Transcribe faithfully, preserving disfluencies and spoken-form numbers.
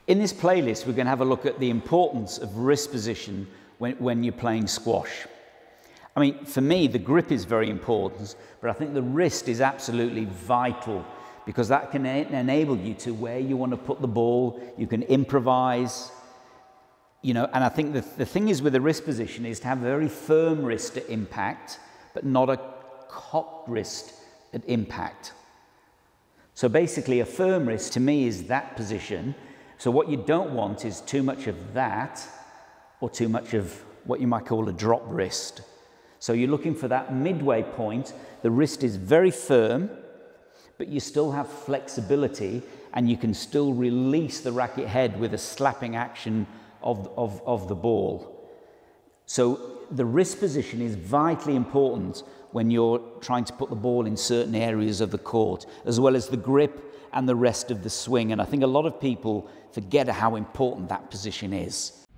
In this playlist, we're going to have a look at the importance of wrist position when, when you're playing squash. I mean, for me, the grip is very important, but I think the wrist is absolutely vital because that can enable you to where you want to put the ball. You can improvise, you know, and I think the, the thing is with the wrist position is to have a very firm wrist at impact, but not a cocked wrist at impact. So basically, a firm wrist to me is that position. So what you don't want is too much of that or too much of what you might call a drop wrist. So you're looking for that midway point. The wrist is very firm, but you still have flexibility and you can still release the racket head with a slapping action of, of, of the ball. So the wrist position is vitally important when you're trying to put the ball in certain areas of the court, as well as the grip and the rest of the swing. And I think a lot of people forget how important that position is.